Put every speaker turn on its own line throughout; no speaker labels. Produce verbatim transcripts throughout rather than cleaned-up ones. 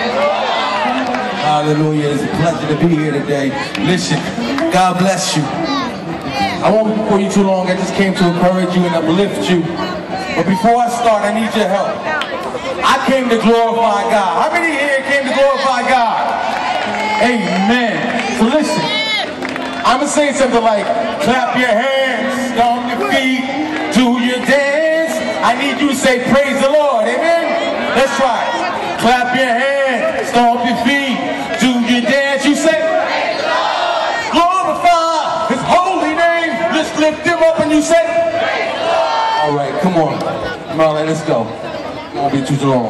Hallelujah. It's a pleasure to be here today. Listen, God bless you. I won't be before you too long. I just came to encourage you and uplift you. But before I start, I need your help. I came to glorify God. How many here came to glorify God? Amen. So listen, I'm going to say something like, clap your hands, stomp your feet, do your dance. I need you to say, praise the Lord. Amen? That's right. Clap your hands, stomp your feet, do your dance. You say, praise the Lord. Glorify His holy name. Let's lift Him up and you say, praise the Lord. All right, come on. Marlon, let's go. It won't be too long.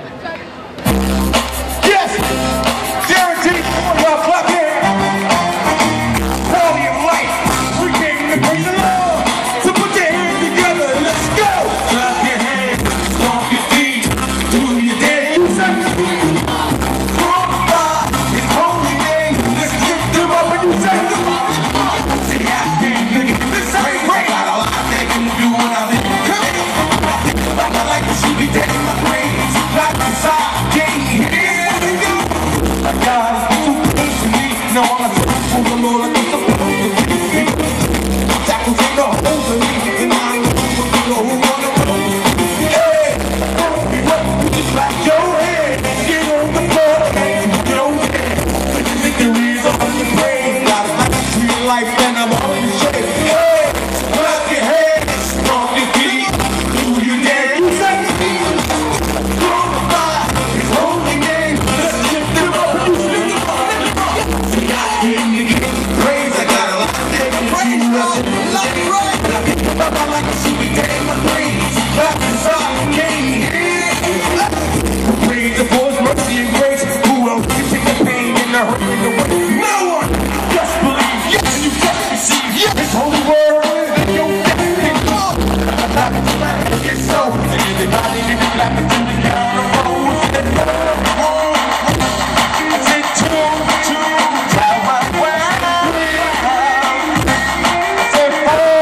Yes! Guaranteed. Y'all clap your hands. Quality of life. We came to praise the Lord. So put your hands together and let's go. Clap your hands, stomp your feet, do your dance. You say, glorify His holy name. Let's lift Him up and you say, say, I can't look at this. I got a lot they can do when I'm in. I like to see me dead in my brains. Like inside, can't hear you. My God is too close to me. No, I'm not for the Lord. I'm supposed to be. That can take no hold of me. And I don't know who wanna go. Hey, just like your head. Get on the floor. Get on the head. The victory is on the brain. Got a life, real life, and I'm all in shape. Hey, clap your hands, stomp your feet, do your dance. I like to see me dead in my brains. Back inside, can't hear. Praise the Lord's mercy and grace. Who else can take the pain and the hurt and the weight? No one. Just believe, yes, and you just receive, yes. His holy word is your destiny. It's so. Everybody in the black and in the count of rows. I said two, two, tell my way. I said four.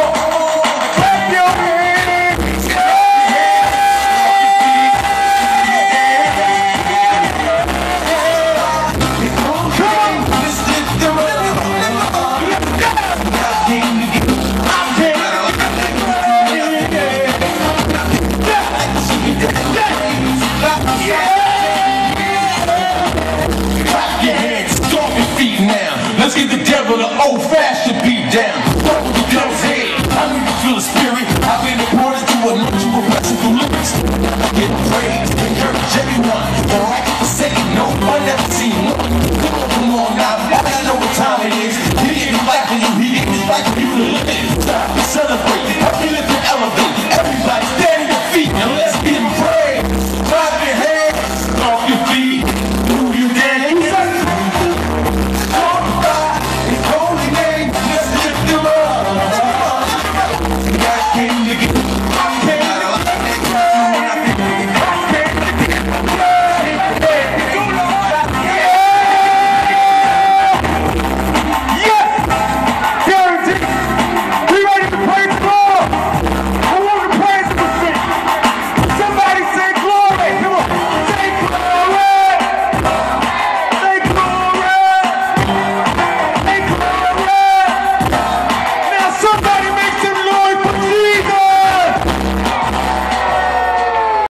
Let's get the devil the old-fashioned beat down. What with the devil's head? I need to feel the spirit. I've been appointed to anoint you with blessing through lyrics. Get praise, encourage everyone. All right, forsaken, no one never seen one. Come on, come on now, now I know what time it is. He gave his life for you, he gave his life for you to live it. It's time to celebrate. I feel it.